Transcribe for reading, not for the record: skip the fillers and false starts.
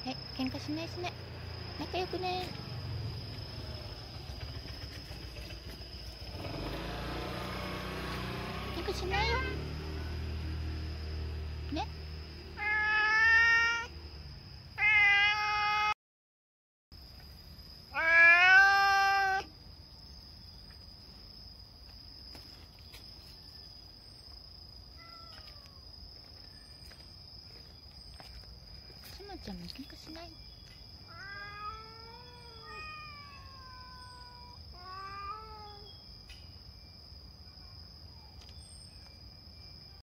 はい、喧嘩しないしね。仲良くね。喧嘩しないよ。ね。しまちゃんも喧嘩しない。